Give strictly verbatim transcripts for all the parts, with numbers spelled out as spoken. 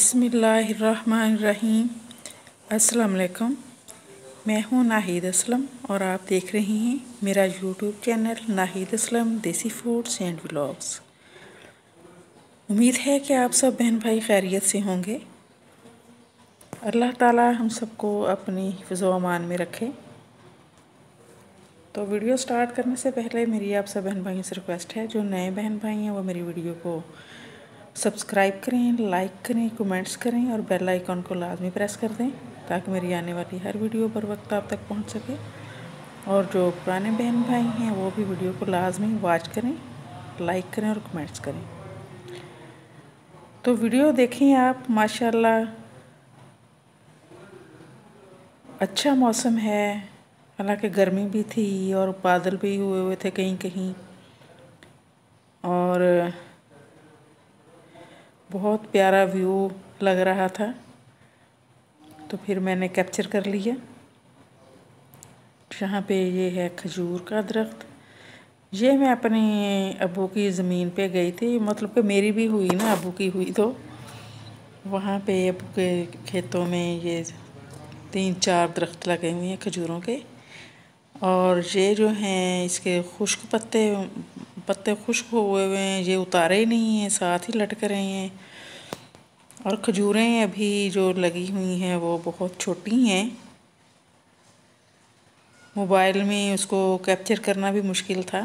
बिस्मिल्लाहिर्रहमानिर्रहीम। अस्सलाम वालेकुम। मैं हूँ नाहिद असलम और आप देख रही हैं मेरा यूट्यूब चैनल नाहिद असलम देसी फूड्स एंड व्लॉग्स। उम्मीद है कि आप सब बहन भाई खैरियत से होंगे। अल्लाह ताला हम सबको अपनी हिफ्ज़ व अमान में रखे। तो वीडियो स्टार्ट करने से पहले मेरी आप सब बहन भाइयों से रिक्वेस्ट है, जो नए बहन भाई हैं वो मेरी वीडियो को सब्सक्राइब करें, लाइक करें, कमेंट्स करें और बेल आइकॉन को लाजमी प्रेस कर दें ताकि मेरी आने वाली हर वीडियो पर वक्त आप तक पहुंच सके। और जो पुराने बहन भाई हैं वो भी वीडियो को लाजमी वॉच करें, लाइक करें और कमेंट्स करें। तो वीडियो देखें आप। माशाल्लाह अच्छा मौसम है, हालांकि गर्मी भी थी और बादल भी हुए हुए थे कहीं कहीं, और बहुत प्यारा व्यू लग रहा था। तो फिर मैंने कैप्चर कर लिया। जहाँ पे ये है खजूर का दरख्त, ये मैं अपने अबू की ज़मीन पे गई थी, मतलब कि मेरी भी हुई ना, अबू की हुई। तो वहाँ पे अबू के खेतों में ये तीन चार दरख्त लगे हुए हैं खजूरों के, और ये जो हैं इसके खुश्क पत्ते पत्ते खुश्क हुए हुए हैं, ये उतारे ही नहीं हैं, साथ ही लटक रहे हैं। और खजूरें अभी जो लगी हुई हैं वो बहुत छोटी हैं, मोबाइल में उसको कैप्चर करना भी मुश्किल था।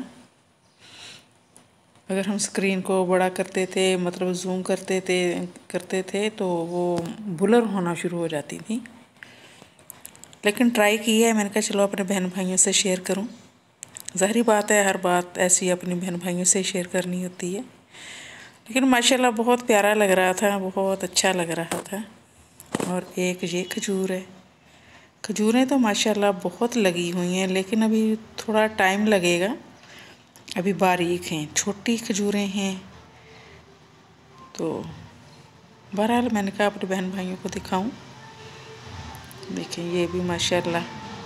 अगर हम स्क्रीन को बड़ा करते थे, मतलब जूम करते थे करते थे तो वो ब्लर होना शुरू हो जाती थी। लेकिन ट्राई की है, मैंने कहा चलो अपने बहन भाइयों से शेयर करूं। ज़ाहिर बात है, हर बात ऐसी अपनी बहन भाइयों से शेयर करनी होती है। लेकिन माशाल्लाह बहुत प्यारा लग रहा था, बहुत अच्छा लग रहा था। और एक ये खजूर है। खजूरें तो माशाल्लाह बहुत लगी हुई हैं, लेकिन अभी थोड़ा टाइम लगेगा, अभी बारीक हैं, छोटी खजूरें हैं। तो बहरहाल मैंने कहा अपने बहन भाइयों को दिखाऊं। देखिए ये भी माशाल्लाह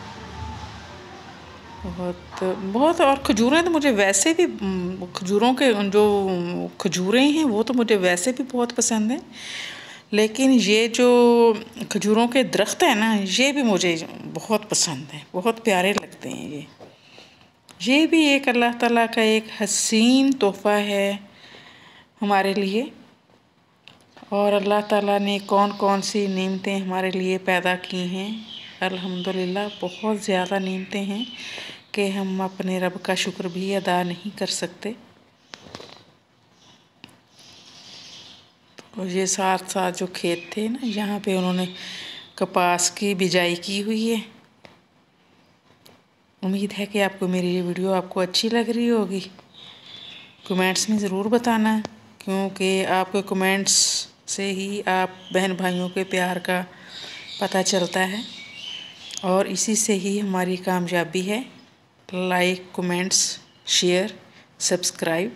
बहुत बहुत और खजूरें तो मुझे वैसे भी, खजूरों के जो खजूरें हैं वो तो मुझे वैसे भी बहुत पसंद हैं, लेकिन ये जो खजूरों के दरख्त हैं ना, ये भी मुझे बहुत पसंद है, बहुत प्यारे लगते हैं। ये ये भी एक अल्लाह ताला का एक हसीन तोहफ़ा है हमारे लिए। और अल्लाह ताला ने कौन कौन सी नेमतें हमारे लिए पैदा की हैं, अल्हम्दुलिल्लाह बहुत ज़्यादा नेमतें हैं कि हम अपने रब का शुक्र भी अदा नहीं कर सकते। और ये साथ साथ जो खेत थे ना, यहाँ पे उन्होंने कपास की बिजाई की हुई है। उम्मीद है कि आपको मेरी ये वीडियो आपको अच्छी लग रही होगी। कमेंट्स में ज़रूर बताना, क्योंकि आपके कमेंट्स से ही आप बहन भाइयों के प्यार का पता चलता है, और इसी से ही हमारी कामयाबी है। Like, comments, share, subscribe.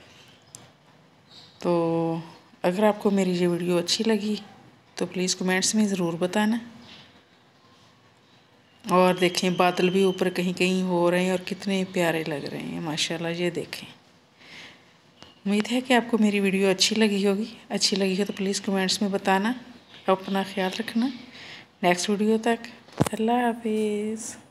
तो अगर आपको मेरी ये वीडियो अच्छी लगी तो प्लीज़ कमेंट्स में ज़रूर बताना। और देखें बादल भी ऊपर कहीं कहीं हो रहे हैं और कितने प्यारे लग रहे हैं माशाल्लाह। ये देखें। उम्मीद है कि आपको मेरी वीडियो अच्छी लगी होगी। अच्छी लगी हो तो प्लीज़ कमेंट्स में बताना। अपना ख्याल रखना। नेक्स्ट वीडियो तक अल्लाह हाफिज़।